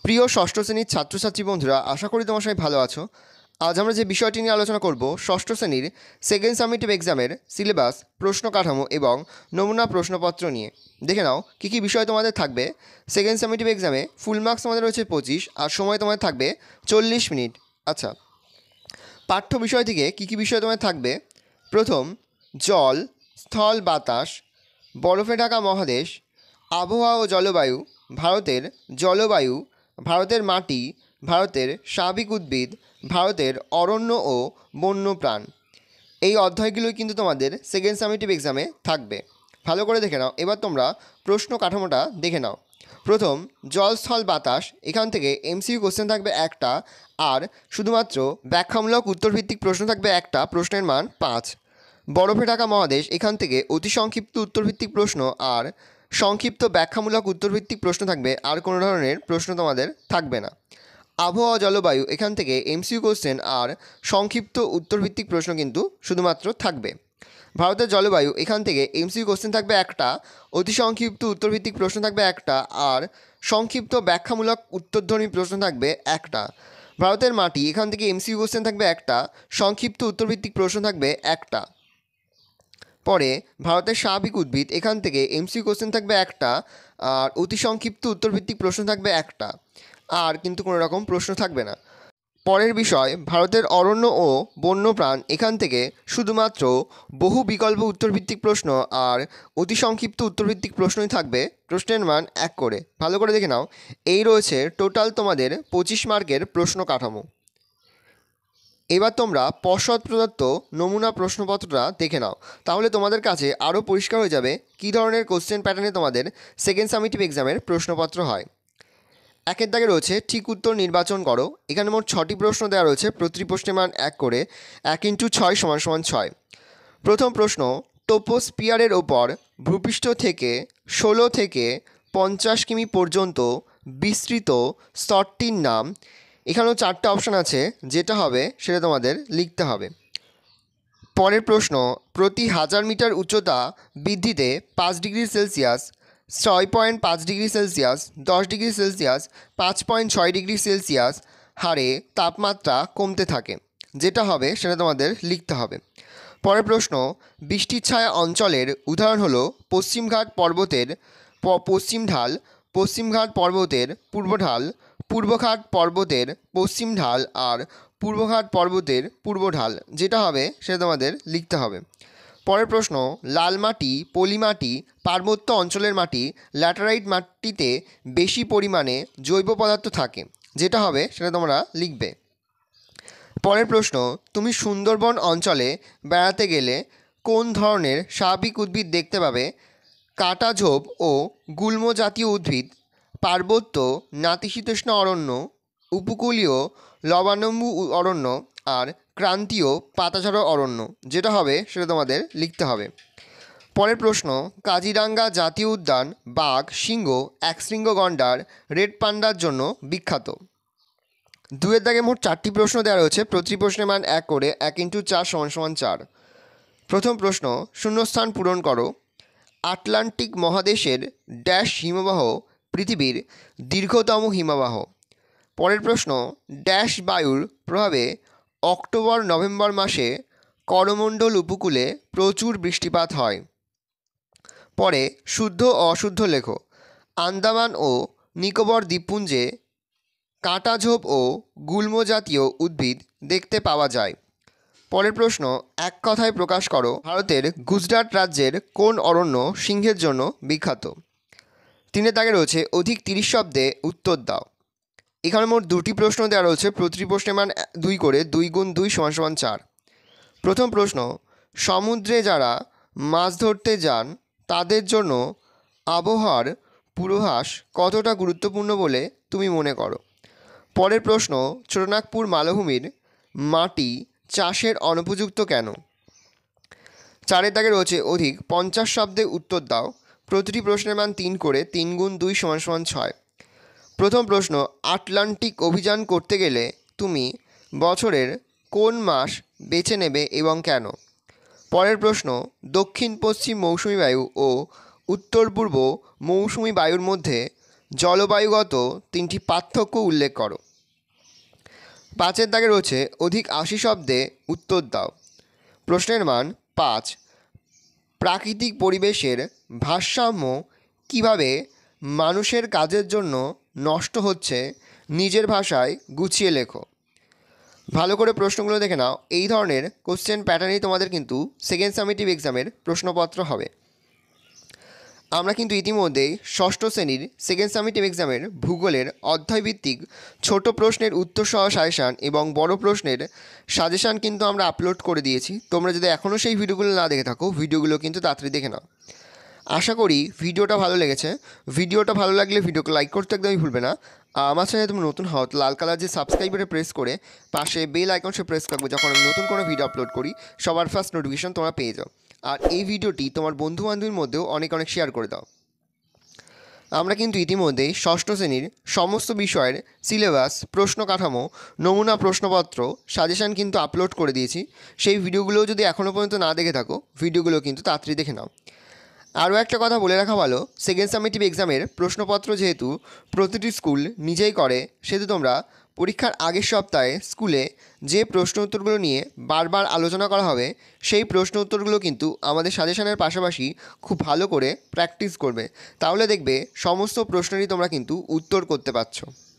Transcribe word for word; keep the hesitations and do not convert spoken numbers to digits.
প্রিয় ষষ্ঠ শ্রেণীর ছাত্রছাত্রী বন্ধুরা, আশা করি তোমার সবাই ভালো আছো। আজ আমরা যে বিষয়টি নিয়ে আলোচনা করব ষষ্ঠ শ্রেণীর সেকেন্ড সামিটিভ এক্সামের সিলেবাস, প্রশ্ন কাঠামো এবং নমুনা প্রশ্নপত্র নিয়ে। দেখে নাও কী কী বিষয় তোমাদের থাকবে। সেকেন্ড সামিটিভ এক্সামে ফুল মার্কস তোমাদের রয়েছে পঁচিশ, আর সময় তোমাদের থাকবে চল্লিশ মিনিট। আচ্ছা, পাঠ্য বিষয় থেকে কী কী বিষয় তোমাদের থাকবে? প্রথম, জল, স্থল, বাতাস, বরফে ঢাকা মহাদেশ, আবহাওয়া ও জলবায়ু, ভারতের জলবায়ু, ভারতের মাটি, ভারতের স্বাভাবিক উদ্ভিদ, ভারতের অরণ্য ও বন্যপ্রাণ। এই অধ্যায়গুলোই কিন্তু তোমাদের সেকেন্ড সামিটিভ এক্সামে থাকবে। ভালো করে দেখে নাও। এবার তোমরা প্রশ্ন কাঠামোটা দেখে নাও। প্রথম, জল, স্থল, বাতাস, এখান থেকে এমসিকিউ কোশ্চেন থাকবে একটা, আর শুধুমাত্র ব্যাখ্যামূলক উত্তরভিত্তিক প্রশ্ন থাকবে একটা, প্রশ্নের মান পাঁচ। বরফে ঢাকা মহাদেশ, এখান থেকে অতি সংক্ষিপ্ত উত্তরভিত্তিক প্রশ্ন আর সংক্ষিপ্ত ব্যাখ্যামূলক উত্তরভিত্তিক প্রশ্ন থাকবে, আর কোনো ধরনের প্রশ্ন তোমাদের থাকবে না। আবহাওয়া জলবায়ু, এখান থেকে এমসিকিউ কোশ্চেন আর সংক্ষিপ্ত উত্তরভিত্তিক প্রশ্ন কিন্তু শুধুমাত্র থাকবে। ভারতের জলবায়ু, এখান থেকে এমসিকিউ কোশ্চেন থাকবে একটা, অতি সংক্ষিপ্ত উত্তরভিত্তিক প্রশ্ন থাকবে একটা, আর সংক্ষিপ্ত ব্যাখ্যামূলক উত্তরধ্বনি প্রশ্ন থাকবে একটা। ভারতের মাটি, এখান থেকে এমসিকিউ কোশ্চেন থাকবে একটা, সংক্ষিপ্ত উত্তরভিত্তিক প্রশ্ন থাকবে একটা। পরে ভারতের স্বাভাবিক উদ্ভিদ, এখান থেকে এমসিকিউ কোশ্চেন থাকবে একটা, আর অতি সংক্ষিপ্ত উত্তরভিত্তিক প্রশ্ন থাকবে একটা, আর কিন্তু কোনো রকম প্রশ্ন থাকবে না। পরের বিষয় ভারতের অরণ্য ও বন্যপ্রাণ, এখান থেকে শুধুমাত্র বহু বিকল্প উত্তরভিত্তিক প্রশ্ন আর অতি সংক্ষিপ্ত উত্তরভিত্তিক প্রশ্নই থাকবে, প্রশ্নের মান এক করে। ভালো করে দেখে নাও। এই রয়েছে টোটাল তোমাদের পঁচিশ মার্কের প্রশ্ন কাঠামো। এবার তোমরা পর্ষদ প্রদত্ত নমুনা প্রশ্নপত্রটা দেখে নাও, তাহলে তোমাদের কাছে আরও পরিষ্কার হয়ে যাবে কী ধরনের কোশ্চেন প্যাটার্নে তোমাদের সেকেন্ড সামিটিভ এক্সামের প্রশ্নপত্র হয়। একের দাগে রয়েছে ঠিক উত্তর নির্বাচন করো। এখানে মোট ছটি প্রশ্ন দেওয়া রয়েছে, প্রতিটি প্রশ্নের মান এক করে, এক ইন্টু ছয় সমান সমান ছয়। প্রথম প্রশ্ন, টোপোস্পিয়ারের ওপর ভূপৃষ্ঠ থেকে ষোলো থেকে পঞ্চাশ কিমি পর্যন্ত বিস্তৃত স্তরটির নাম। এখানেও চারটে অপশান আছে, যেটা হবে সেটা তোমাদের লিখতে হবে। পরের প্রশ্ন, প্রতি হাজার মিটার উচ্চতা বৃদ্ধিতে পাঁচ ডিগ্রি সেলসিয়াস, ছয় পয়েন্ট পাঁচ ডিগ্রি সেলসিয়াস, দশ ডিগ্রি সেলসিয়াস, পাঁচ পয়েন্ট ছয় ডিগ্রি সেলসিয়াস হারে তাপমাত্রা কমতে থাকে, যেটা হবে সেটা তোমাদের লিখতে হবে। পরের প্রশ্ন, বৃষ্টির ছায়া অঞ্চলের উদাহরণ হলো পশ্চিমঘাট পর্বতের পশ্চিম ঢাল, পশ্চিমঘাট পর্বতের পূর্ব ঢাল, পূর্বঘাট পর্বতের পশ্চিম ঢাল, আর পূর্বঘাট পর্বতের পূর্ব ঢাল, যেটা হবে সেটা তোমাদের লিখতে হবে। পরের প্রশ্ন, লাল মাটি, পলি মাটি, পার্বত্য অঞ্চলের মাটি, ল্যাটেরাইট মাটিতে বেশি পরিমাণে জৈব পদার্থ থাকে, যেটা হবে সেটা তোমরা লিখবে। পরের প্রশ্ন, তুমি সুন্দরবন অঞ্চলে বেড়াতে গেলে কোন ধরনের স্বাভাবিক উদ্ভিদ দেখতে পাবে? কাঁটাঝোপ ও গুল্ম জাতীয় উদ্ভিদ, পার্বত্য নাতিশীতোষ্ণ অরণ্য, উপকূলীয় লবণাম্বু অরণ্য, আর ক্রান্তীয় পাতাঝরা অরণ্য, যেটা হবে সেটা তোমাদের লিখতে হবে। পরের প্রশ্ন, কাজিরাঙ্গা জাতীয় উদ্যান বাঘ, সিংহ, একশৃঙ্গ গন্ডার, রেড পান্ডার জন্য বিখ্যাত। দুয়ের দাগে মোট চারটি প্রশ্ন দেওয়া রয়েছে, প্রতিটি প্রশ্নের মান এক করে, এক ইন্টু চার সমান সমান চার। প্রথম প্রশ্ন, শূন্যস্থান পূরণ করো। আটলান্টিক মহাদেশের ড্যাশ হিমবাহ পৃথিবীর দীর্ঘতম হিমবাহ। পরের প্রশ্ন, ড্যাশ বায়ুর প্রভাবে অক্টোবর নভেম্বর মাসে করমণ্ডল উপকূলে প্রচুর বৃষ্টিপাত হয়। পরে শুদ্ধ ও অশুদ্ধ লেখো। আন্দামান ও নিকোবর দ্বীপপুঞ্জে কাঁটাঝোপ ও গুল্ম জাতীয় উদ্ভিদ দেখতে পাওয়া যায়। পরের প্রশ্ন, এক কথায় প্রকাশ করো ভারতের গুজরাট রাজ্যের কোন অরণ্য সিংহের জন্য বিখ্যাত। তিনের দাগে রয়েছে অধিক তিরিশ শব্দে উত্তর দাও। এখানে মোট দুটি প্রশ্ন দেওয়া রয়েছে, প্রতিটি প্রশ্নের মান দুই করে, দুই গুণ দুই সমান সমান চার। প্রথম প্রশ্ন, সমুদ্রে যারা মাছ ধরতে যান তাদের জন্য আবহাওয়ার পূর্বাভাস কতটা গুরুত্বপূর্ণ বলে তুমি মনে করো। পরের প্রশ্ন, ছোটনাগপুর মালভূমির মাটি চাষের অনুপযুক্ত কেন? চারের দাগে রয়েছে অধিক পঞ্চাশ শব্দে উত্তর দাও। প্রতিটি প্রশ্নের মান তিন করে, তিন গুণ দুই সমান সমান ছয়। প্রথম প্রশ্ন, আটলান্টিক অভিযান করতে গেলে তুমি বছরের কোন মাস বেছে নেবে এবং কেন? পরের প্রশ্ন, দক্ষিণ পশ্চিম মৌসুমি বায়ু ও উত্তর পূর্ব মৌসুমি বায়ুর মধ্যে জলবায়ুগত তিনটি পার্থক্য উল্লেখ করো। পাঁচের দাগে রয়েছে অধিক আশি শব্দে উত্তর দাও। প্রশ্নের মান পাঁচ। প্রাকৃতিক পরিবেশের ভারসাম্য কিভাবে মানুষের কাজের জন্য নষ্ট হচ্ছে নিজের ভাষায় গুছিয়ে লেখো। ভালো করে প্রশ্নগুলো দেখে নাও। এই ধরনের কোশ্চেন প্যাটার্নই তোমাদের কিন্তু সেকেন্ড সামেটিভ এক্সামের প্রশ্নপত্র হবে। আমরা কিন্তু ইতিমধ্যেই ষষ্ঠ শ্রেণীর সেকেন্ড সামেটিভ এক্সামের ভূগোলের অধ্যায়ভিত্তিক ছোট প্রশ্নের উত্তর সহ সাজেশান এবং বড় প্রশ্নের সাজেশান কিন্তু আমরা আপলোড করে দিয়েছি। তোমরা যদি এখনও সেই ভিডিওগুলো না দেখে থাকো, ভিডিওগুলো কিন্তু তাড়াতাড়ি দেখে নাও। আশা করি ভিডিওটা ভালো লেগেছে। ভিডিওটা ভালো লাগলে ভিডিওকে লাইক করতে একদমই ভুলবে না। আমার চ্যানেলে তুমি নতুন হও, লাল কালার যে সাবস্ক্রাইবারে প্রেস করে পাশে বেল আইকন সে প্রেস করবে, যখন আমি নতুন কোনো ভিডিও আপলোড করি সবার ফার্স্ট নোটিফিকেশন তোমরা পেয়ে যাও। আর এই ভিডিওটি তোমার বন্ধুবান্ধবের মধ্যেও অনেক অনেক শেয়ার করে দাও। আমরা কিন্তু ইতিমধ্যেই ষষ্ঠ শ্রেণীর সমস্ত বিষয়ের সিলেবাস, প্রশ্ন কাঠামো, নমুনা প্রশ্নপত্র, সাজেশান কিন্তু আপলোড করে দিয়েছি। সেই ভিডিওগুলোও যদি এখনও পর্যন্ত না দেখে থাকো, ভিডিওগুলো কিন্তু তাড়াতাড়ি দেখে নাও। আরও একটা কথা বলে রাখা ভালো, সেকেন্ড সামেটিভ এক্সামের প্রশ্নপত্র যেহেতু প্রতিটি স্কুল নিজেই করে, সেহেতু তোমরা পরীক্ষার আগের সপ্তাহে স্কুলে যে প্রশ্ন উত্তরগুলো নিয়ে বারবার আলোচনা করা হবে, সেই প্রশ্ন উত্তরগুলো কিন্তু আমাদের সাজেশনের পাশাপাশি খুব ভালো করে প্র্যাকটিস করবে। তাহলে দেখবে সমস্ত প্রশ্নেরই তোমরা কিন্তু উত্তর করতে পারছো।